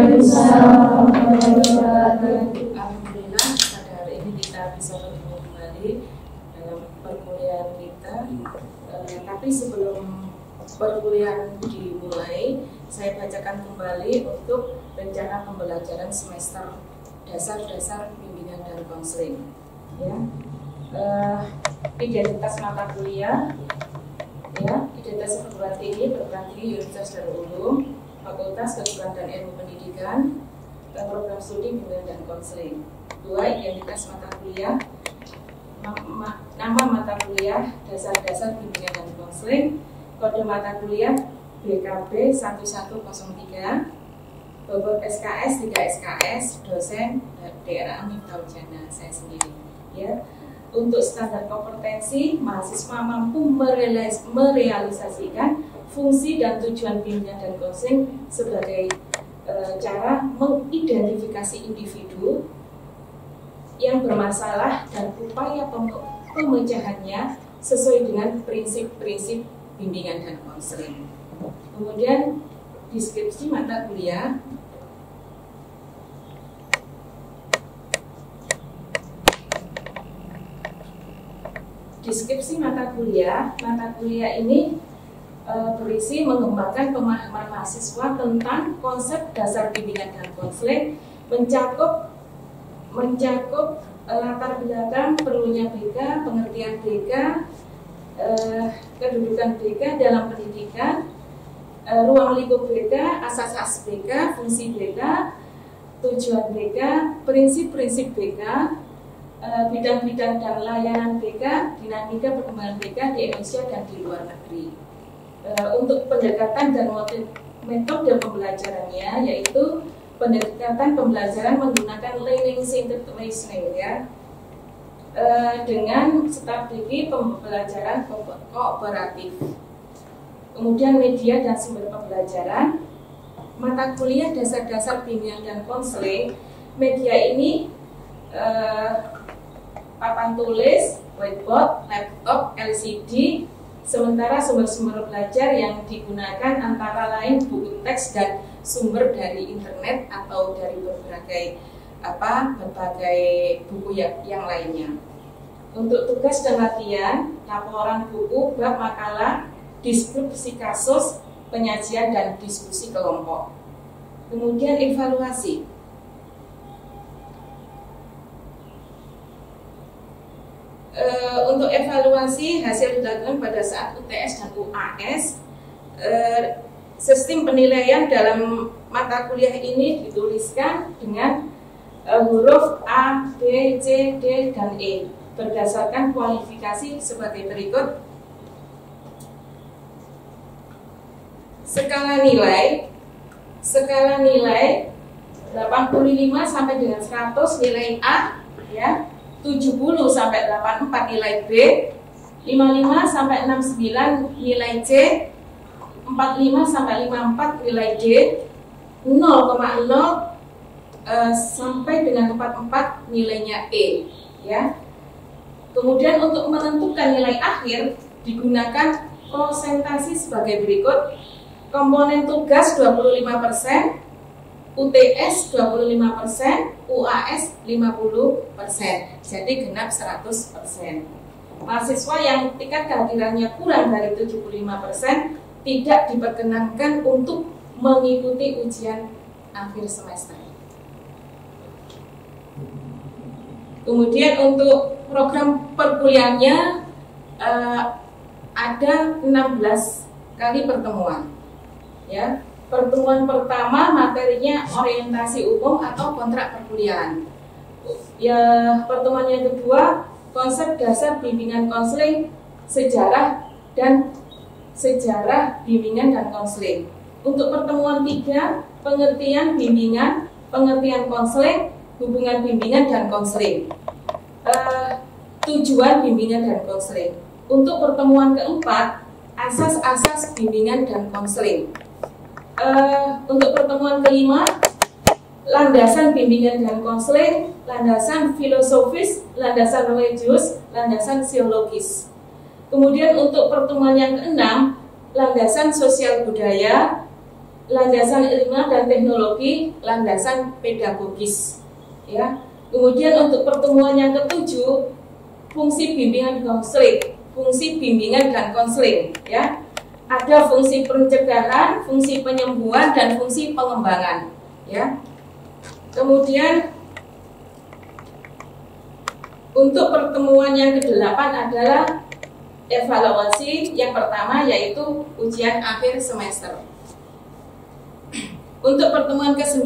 Waalaikumsalam warahmatullahi wabarakatuh. Alhamdulillah pada hari ini kita bisa bertemu kembali dalam perkuliahan kita. Tapi sebelum perkuliahan dimulai, saya bacakan kembali untuk rencana pembelajaran semester dasar bimbingan dan konseling. Ya, identitas mata kuliah. Ya, identitas perguruan tinggi Universitas Darul Ulum, Fakultas Kedokteran dan Ilmu Pendidikan, program studi bimbingan dan konseling. 2. Identitas mata kuliah, nama mata kuliah, dasar bimbingan dan konseling, kode mata kuliah BKB 1103, bobot SKS 3 SKS, dosen daerah Miftahul Jannah, saya sendiri. Ya. Untuk standar kompetensi, mahasiswa mampu merealisasikan fungsi dan tujuan bimbingan dan konseling sebagai cara mengidentifikasi individu yang bermasalah dan upaya pemecahannya sesuai dengan prinsip-prinsip bimbingan dan konseling. Kemudian deskripsi mata kuliah. Deskripsi mata kuliah ini berisi mengembangkan pemahaman mahasiswa tentang konsep dasar bimbingan dan konseling, mencakup latar belakang perlunya BK, pengertian BK, kedudukan BK dalam pendidikan, ruang lingkup BK, asas BK, fungsi BK, tujuan BK, prinsip-prinsip BK, bidang-bidang dan layanan BK, dinamika perkembangan BK di Indonesia dan di luar negeri. Untuk pendekatan dan metode pembelajarannya, yaitu pendekatan pembelajaran menggunakan learning centered listening, ya, dengan strategi pembelajaran kooperatif. Kemudian media dan sumber pembelajaran, mata kuliah dasar bimbingan dan konseling. Media ini papan tulis, whiteboard, laptop, LCD, sementara sumber-sumber belajar yang digunakan antara lain buku teks dan sumber dari internet atau dari berbagai buku yang lainnya. Untuk tugas dan latihan, laporan buku, bab makalah, deskripsi kasus, penyajian dan diskusi kelompok. Kemudian evaluasi. Untuk evaluasi hasil dilakukan pada saat UTS dan UAS, sistem penilaian dalam mata kuliah ini dituliskan dengan huruf A, B, C, D, dan E berdasarkan kualifikasi sebagai berikut. Skala nilai 85 sampai dengan 100 nilai A, ya. 70 sampai 84 nilai B, 55 sampai 69 nilai C, 45 sampai 54 nilai D, 0,0 sampai dengan 44 nilainya E, ya. Kemudian untuk menentukan nilai akhir digunakan prosentasi sebagai berikut. Komponen tugas 25%, UTS 25%, UAS 50%, jadi genap 100%. Mahasiswa yang tingkat kehadirannya kurang dari 75% tidak diperkenankan untuk mengikuti ujian akhir semester. Kemudian untuk program perkuliahannya ada 16 kali pertemuan, ya. Pertemuan pertama materinya orientasi umum atau kontrak perkuliahan. Ya, pertemuan yang kedua konsep dasar bimbingan konseling, sejarah bimbingan dan konseling. Untuk pertemuan 3 pengertian bimbingan, pengertian konseling, hubungan bimbingan dan konseling. Tujuan bimbingan dan konseling. Untuk pertemuan keempat asas-asas bimbingan dan konseling. Untuk pertemuan kelima, landasan bimbingan dan konseling, landasan filosofis, landasan religius, landasan psikologis. Kemudian untuk pertemuan yang keenam, landasan sosial budaya, landasan ilmiah dan teknologi, landasan pedagogis. Ya. Kemudian untuk pertemuan yang ketujuh, fungsi bimbingan konseling, fungsi bimbingan dan konseling. Ya. Ada fungsi pencegahan, fungsi penyembuhan, dan fungsi pengembangan. Ya. Kemudian untuk pertemuan yang ke-8 adalah evaluasi. Yang pertama yaitu ujian akhir semester. Untuk pertemuan ke-9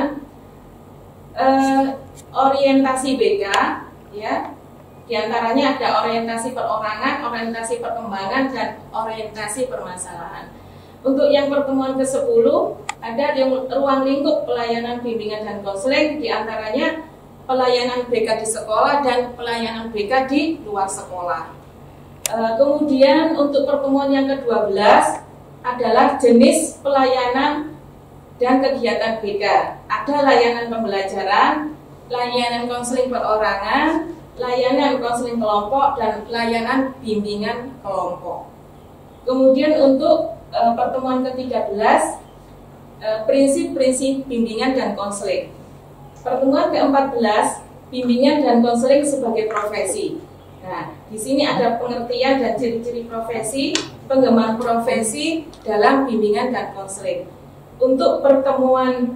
orientasi BK, ya. Di antaranya ada orientasi perorangan, orientasi perkembangan, dan orientasi permasalahan. Untuk yang pertemuan ke-10 ada ruang lingkup pelayanan bimbingan dan konseling, di antaranya pelayanan BK di sekolah dan pelayanan BK di luar sekolah. Kemudian untuk pertemuan yang ke-12 adalah jenis pelayanan dan kegiatan BK. Ada layanan pembelajaran, layanan konseling perorangan, layanan konseling kelompok, dan layanan bimbingan kelompok. Kemudian untuk pertemuan ke-13 prinsip-prinsip bimbingan dan konseling. Pertemuan ke-14 bimbingan dan konseling sebagai profesi. Nah, di sini ada pengertian dan ciri-ciri profesi, pengembangan profesi dalam bimbingan dan konseling. Untuk pertemuan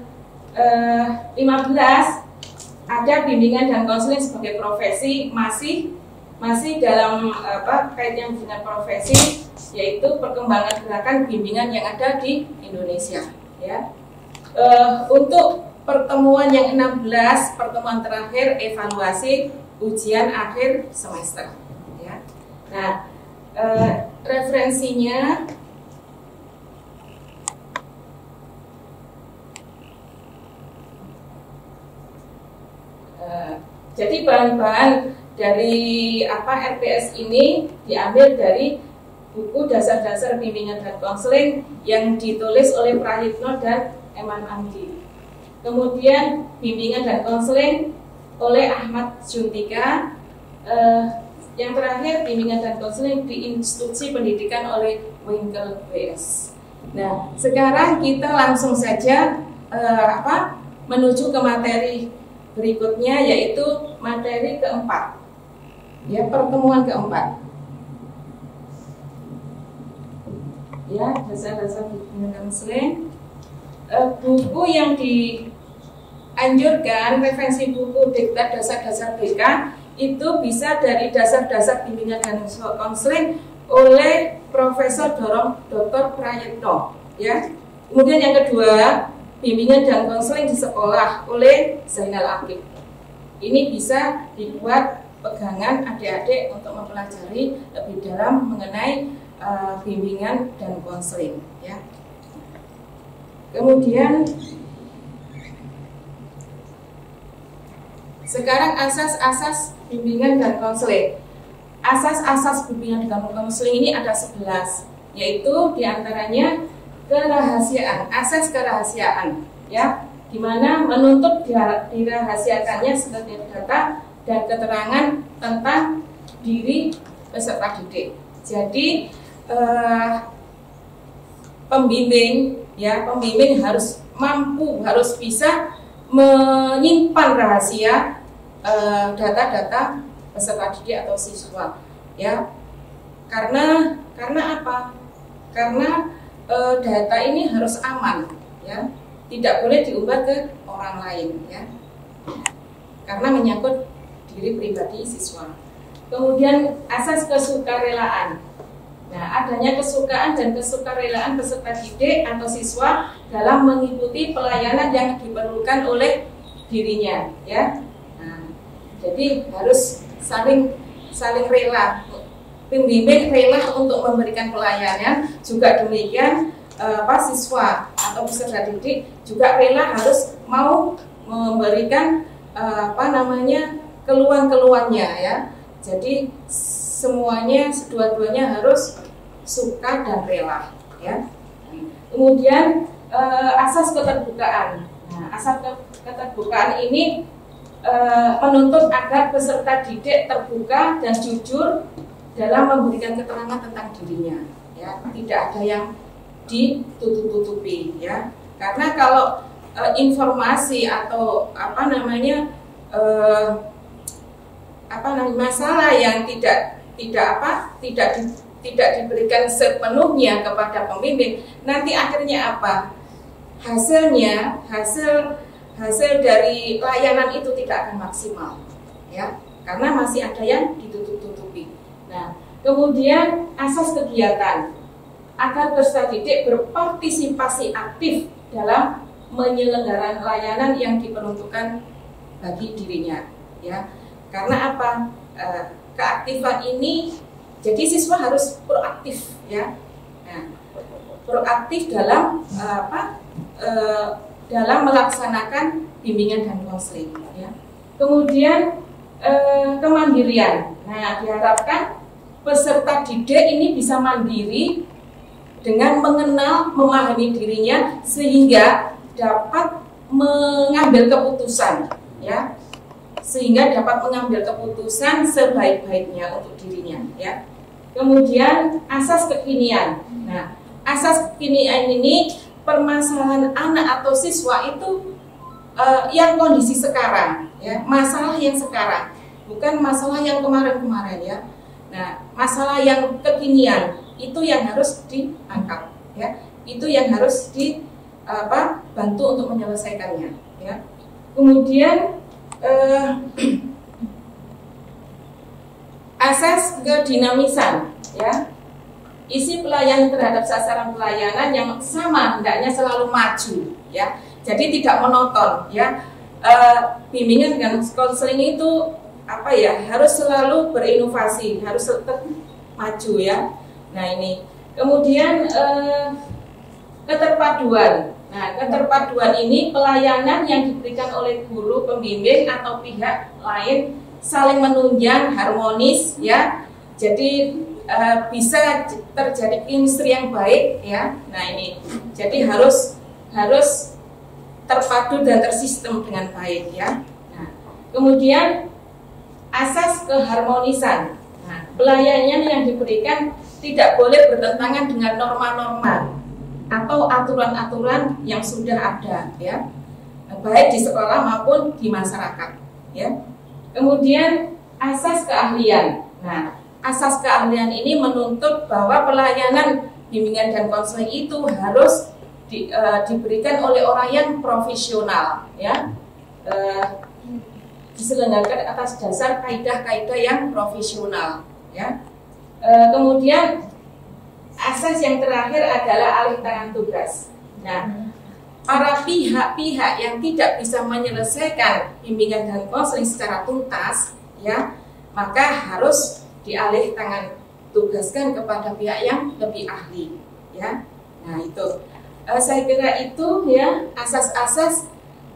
15 ada bimbingan dan konseling sebagai profesi, masih dalam kaitannya dengan profesi, yaitu perkembangan gerakan bimbingan yang ada di Indonesia. Ya. Untuk pertemuan yang 16, pertemuan terakhir evaluasi ujian akhir semester. Ya. Nah, referensinya jadi bahan-bahan dari RPS ini diambil dari buku dasar-dasar bimbingan dan konseling yang ditulis oleh Prahitno dan Eman Amdi. Kemudian bimbingan dan konseling oleh Ahmad Juntika. Yang terakhir bimbingan dan konseling di institusi pendidikan oleh Winkel WS. Nah, sekarang kita langsung saja menuju ke materi berikutnya, yaitu materi keempat. Ya, pertemuan keempat. Ya, dasar-dasar bimbingan dan konseling. Buku yang dianjurkan, referensi buku diktat dasar-dasar BK itu bisa dari dasar-dasar bimbingan dan konseling oleh Profesor Dr. Prayitno. Ya. Kemudian yang kedua, bimbingan dan konseling di sekolah oleh Zainal Akif. Ini bisa dibuat pegangan adik-adik untuk mempelajari lebih dalam mengenai bimbingan dan konseling. Ya. Kemudian sekarang asas-asas bimbingan dan konseling. Asas-asas bimbingan dan konseling ini ada 11, yaitu diantaranya kerahasiaan, asas kerahasiaan, ya, di mana menuntut dirahasiakannya setiap data dan keterangan tentang diri peserta didik. Jadi pembimbing harus mampu, harus bisa menyimpan rahasia data-data peserta didik atau siswa, ya. Karena apa? Karena data ini harus aman, ya, tidak boleh diumbar ke orang lain, ya, karena menyangkut diri pribadi siswa. Kemudian asas kesukarelaan. Nah, adanya kesukaan dan kesukarelaan peserta didik atau siswa dalam mengikuti pelayanan yang diperlukan oleh dirinya, ya. Nah, jadi harus saling rela. Pembimbing rela untuk memberikan pelayanan, juga demikian siswa atau peserta didik juga rela harus mau memberikan keluhan-keluhannya, ya. Jadi semuanya, dua-duanya harus suka dan rela, ya. Kemudian asas keterbukaan. Nah, asas keterbukaan ini menuntut agar peserta didik terbuka dan jujur dalam memberikan keterangan tentang dirinya, ya. Tidak ada yang ditutup-tutupi ya. Karena kalau informasi atau masalah yang tidak diberikan sepenuhnya kepada pembimbing, nanti akhirnya apa? Hasil dari layanan itu tidak akan maksimal ya, karena masih ada yang ditutup-tutupi. Nah, kemudian asas kegiatan agar peserta didik berpartisipasi aktif dalam menyelenggarkan layanan yang diperuntukkan bagi dirinya ya. Karena apa? Keaktifan ini, jadi siswa harus proaktif ya. Nah, proaktif dalam dalam melaksanakan bimbingan dan konseling ya. Kemudian kemandirian. Nah, diharapkan peserta didik ini bisa mandiri dengan mengenal, memahami dirinya sehingga dapat mengambil keputusan ya. Sehingga dapat mengambil keputusan sebaik-baiknya untuk dirinya ya. Kemudian asas kekinian. Nah, asas kekinian ini permasalahan anak atau siswa itu yang kondisi sekarang ya, masalah yang sekarang, bukan masalah yang kemarin-kemarin ya. Nah, masalah yang kekinian itu yang harus diangkat ya, itu yang harus bantu untuk menyelesaikannya ya. Kemudian asas kedinamisan ya, isi pelayanan terhadap sasaran pelayanan yang sama hendaknya selalu maju ya, jadi tidak monoton ya. Bimbingan dan konseling itu harus selalu berinovasi, harus tetap maju ya. Nah ini kemudian keterpaduan. Nah, keterpaduan ini pelayanan yang diberikan oleh guru, pembimbing atau pihak lain saling menunjang, harmonis ya. Jadi bisa terjadi chemistry yang baik ya. Nah ini, jadi harus terpadu dan tersistem dengan baik ya. Nah, kemudian asas keharmonisan. Nah, pelayanan yang diberikan tidak boleh bertentangan dengan norma-norma atau aturan-aturan yang sudah ada ya, baik di sekolah maupun di masyarakat ya. Kemudian asas keahlian. Nah, asas keahlian ini menuntut bahwa pelayanan bimbingan dan konseling itu harus diberikan oleh orang yang profesional ya, diselenggarakan atas dasar kaidah-kaidah yang profesional ya. Kemudian asas yang terakhir adalah alih tangan tugas. Nah, para pihak-pihak yang tidak bisa menyelesaikan bimbingan dan konseling secara tuntas ya, maka harus dialih tangan tugaskan kepada pihak yang lebih ahli ya. Nah itu saya kira itu ya asas-asas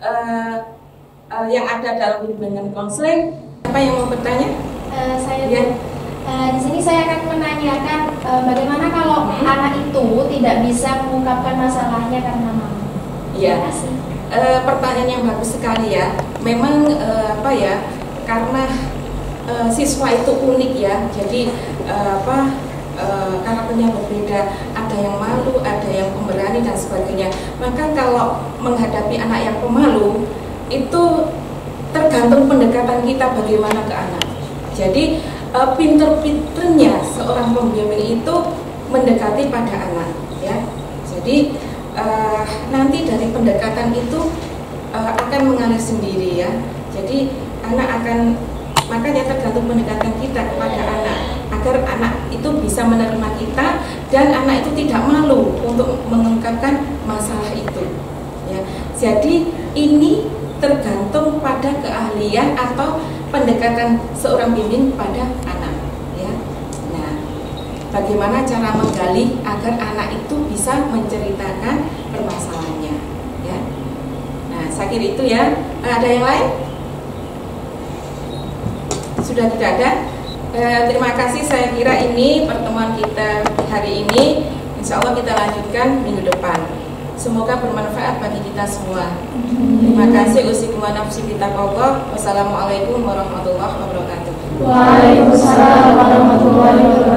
yang ada dalam bimbingan konseling. Apa yang mau bertanya? Saya ya. Di sini saya akan menanyakan bagaimana kalau anak itu tidak bisa mengungkapkan masalahnya karena malu. Iya. Pertanyaan yang bagus sekali ya. Memang karena siswa itu unik ya. Jadi karakternya berbeda. Ada yang malu, ada yang pemberani dan sebagainya. Maka kalau menghadapi anak yang pemalu itu tergantung pendekatan kita bagaimana ke anak. Jadi pinter-pinternya seorang pembimbing itu mendekati pada anak ya. Jadi nanti dari pendekatan itu akan mengalir sendiri ya. Jadi makanya tergantung pendekatan kita kepada anak agar anak itu bisa menerima kita dan anak itu tidak malu untuk mengungkapkan masalah itu ya. Jadi ini tergantung pada keahlian atau pendekatan seorang bimbing pada anak ya. Nah, bagaimana cara menggali agar anak itu bisa menceritakan permasalahannya ya. Nah, saya kira itu ya. Ada yang lain? Sudah tidak ada? Terima kasih, saya kira ini pertemuan kita hari ini. Insya Allah kita lanjutkan minggu depan. Semoga bermanfaat bagi kita semua. Terima kasih. Usikum wa nafsi bitaqwallah. Wassalamualaikum warahmatullahi wabarakatuh. Waalaikumsalam warahmatullahi wabarakatuh.